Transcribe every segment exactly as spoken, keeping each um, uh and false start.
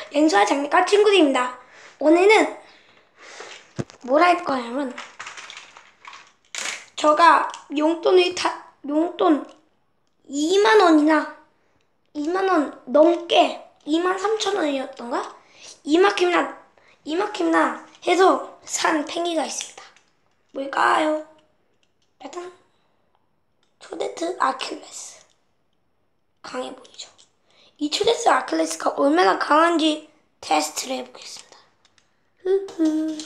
연수와 장미과 친구들입니다. 오늘은 뭘 할 거냐면 제가 용돈을 다 용돈 이만 원이나 이만 원 넘게 이만 삼천 원이었던가? 이만큼이나 이만큼이나 해서 산 팽이가 있습니다. 뭘까요? 일단 초데트 아킬레스. 강해 보이죠? 이 초데트 아킬레스가 얼마나 강한지 테스트를 해보겠습니다. 흐흐.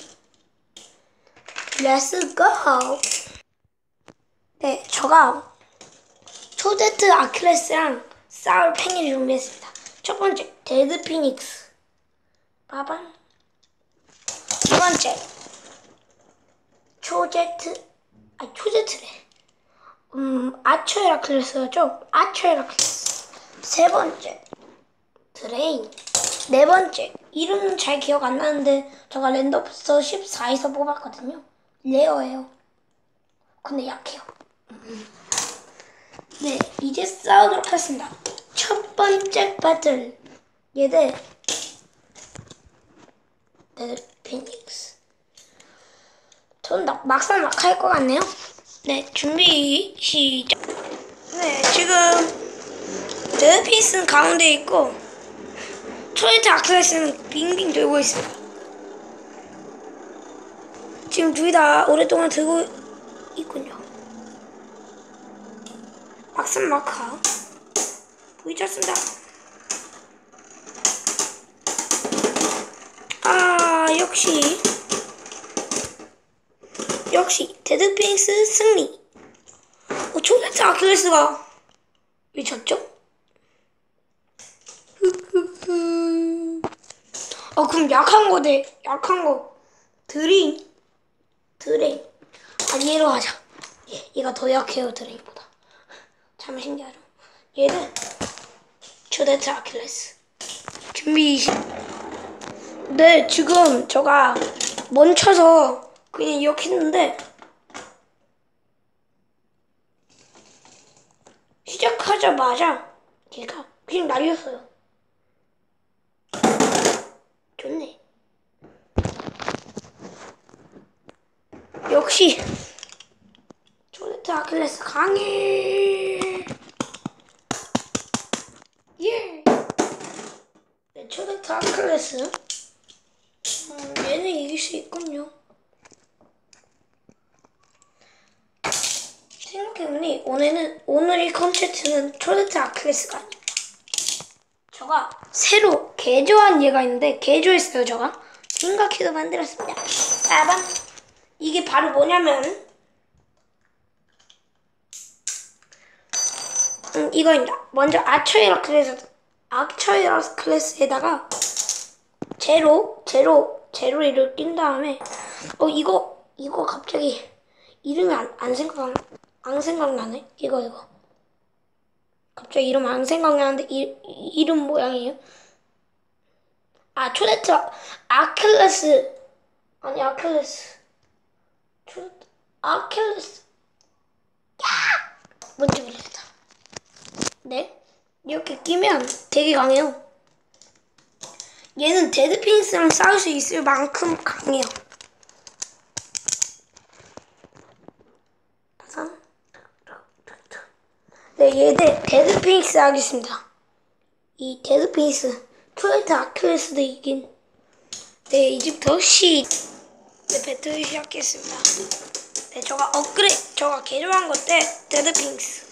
Let's go. 네, 제가 초데트 아킬레스랑 싸울 팽이를 준비했습니다. 첫 번째, 데드 피닉스. 빠밤. 두 번째, 초제트, 아 초제트래. 음, 아처 헤라클레스죠? 아처 헤라클레스. 세 번째, 드레인. 네 번째, 이름은 잘 기억 안 나는데 제가 랜덤부터 십사에서 뽑았거든요. 레어예요. 근데 약해요. 네, 이제 싸우도록 하겠습니다. 첫 번째 배틀. 얘들 데드 피닉스. 전 막상 막 할 것 같네요. 네, 준비 시작. 네, 지금 데드 피닉스는 가운데 있고 초이트 아킬레스는 빙빙 돌고 있습니다. 지금 둘 다 오랫동안 들고 있군요. 막상 막하 보이지 않습니다. 아, 역시 역시 데드 피닉스 승리. 어, 초이트 아킬레스가 왜 졌죠? 어, 그럼 약한 거 돼. 약한 거. 드링. 드레인. 아니, 얘로 하자. 얘, 얘가 더 약해요, 드레인보다. 참 신기하죠? 얘는 초데트 아킬레스. 준비. 네, 지금 저가 멈춰서 그냥 이렇게 했는데 시작하자마자 얘가 그냥 날렸어요. 좋네. 역시 초데트 아킬레스 강해. 예. 네, 초데트 아킬레스. 음, 얘는 이길 수 있군요. 생각해보니 오늘은 오늘의 컨텐츠는 초데트 아킬레스가 아닙니다. 제가 새로 개조한 얘가 있는데 개조했어요. 제가 생각해서 만들었습니다. 빠밤. 이게 바로 뭐냐면 음, 이거입니다. 먼저 아처 헤라클레스 아처 헤라클레스에다가 제로 제로 제로를 낀 다음에 어 이거 이거 갑자기 이름이 안, 안 생각 안 생각나네. 이거 이거 갑자기 이름 안 생각나는데 이, 이름 모양이에요. 아, 초데트 아킬레스. 아니, 아킬레스. 초데트 아킬레스. 야! 뭔지 모르겠다. 네? 이렇게 끼면 되게 강해요. 얘는 데드 피닉스랑 싸울 수 있을 만큼 강해요. 네, 얘들 데드 피닉스 하겠습니다. 이 데드 피닉스 초데트 아킬레스도 이긴. 네, 이제부터 시 네, 배틀 시작했습니다. 네, 저가 업그레이 저가 개조한 건데 데드 피닉스.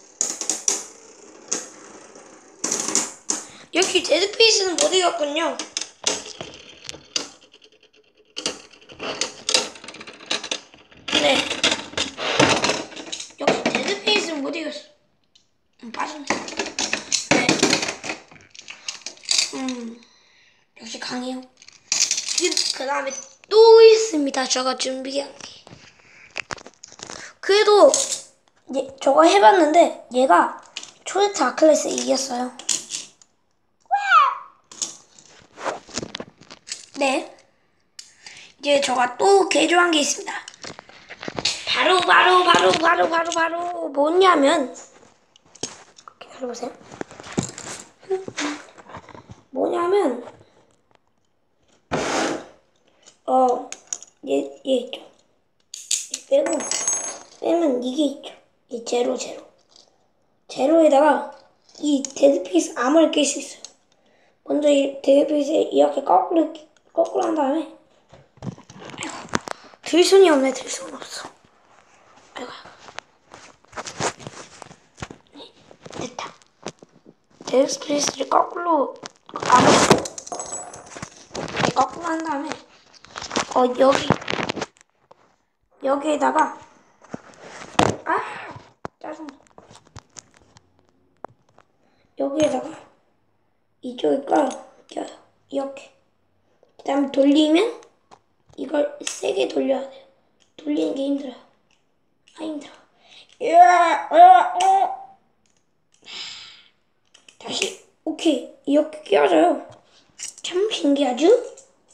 역시 데드 피닉스는 못 이겼군요. 네, 역시 데드 피닉스는 못 이겼어. 음, 빠졌네. 네, 음, 역시 강해요. 그 다음에 또 있습니다. 제가 준비한 게. 그래도 얘, 저거 해봤는데 얘가 초데트 아킬레스 이겼어요. 네. 이제 저가 또 개조한 게 있습니다. 바로 바로 바로 바로 바로 바로 뭐냐면 기다려보세요. 뭐냐면 얘 있죠. 얘 빼고 빼면 이게 있죠. 이 제로 제로 제로에다가 이 데드피스 암호를 낄 수 있어요. 먼저 이 데드피스 이렇게 거꾸로 거꾸로 한 다음에 들 손이 없네. 들 손 없어. 아이고. 네, 됐다. 데드피스를 거꾸로 암호 네, 거꾸로 한 다음에 어 여기 여기에다가 아 짜증나. 여기에다가 이쪽에 깔아 껴요. 이렇게. 그 다음에 돌리면 이걸 세게 돌려야 돼요. 돌리는 게 힘들어요. 아 힘들어. 다시 오케이. 이렇게 끼워져요. 참 신기하죠?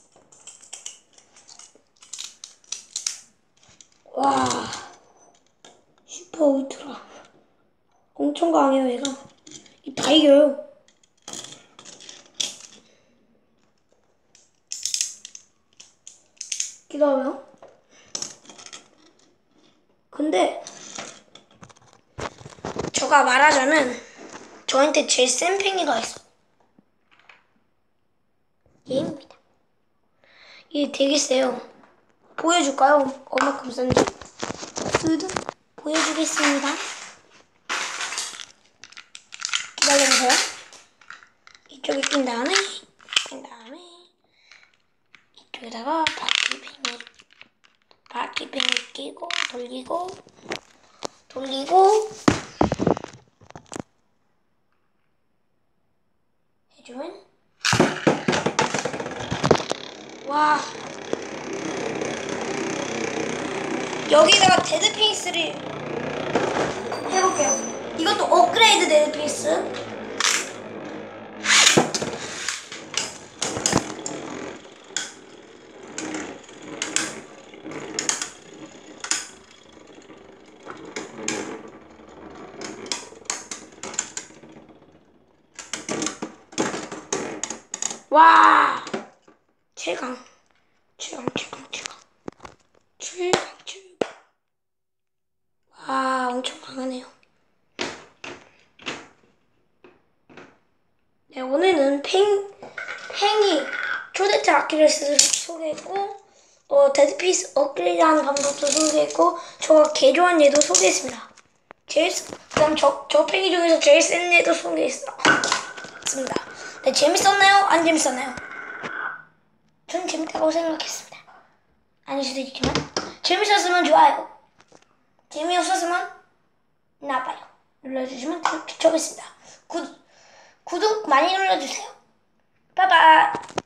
와 슈퍼 울트라 엄청 강해요. 얘가 다 이겨요. 기다려요. 근데 저가 말하자면 저한테 제일 센 팽이가 있어. 얘입니다. 얘 되게 세요. 보여줄까요? 얼마큼 센지? 으드 보여주겠습니다. 기다려주세요. 이쪽에 낀 다음에 낀 다음에 이쪽에다가 바퀴팽이 바퀴팽이 끼고 돌리고 돌리고 해주면 와 여기다가 데드피스를 해볼게요. 이것도 업그레이드 데드피스. 와 최강 최강 최강 최강 최강 최강. 와 엄청 강하네요. 네 오늘은 팽 팽이 초대체 아킬레스를 소개했고 어 데드피스 업그레이드하는 방법도 소개했고 저가 개조한 얘도 소개했습니다. 제일 그다음 저, 저 팽이 중에서 제일 센 얘도 소개했습니다. 네, 재밌었나요? 안 재밌었나요? 전 재밌다고 생각했습니다. 아닐 수도 있지만 재밌었으면 좋아요. 재미없었으면 나빠요. 눌러주시면 좋겠습니다. 구, 구독 많이 눌러주세요. 빠이빠이.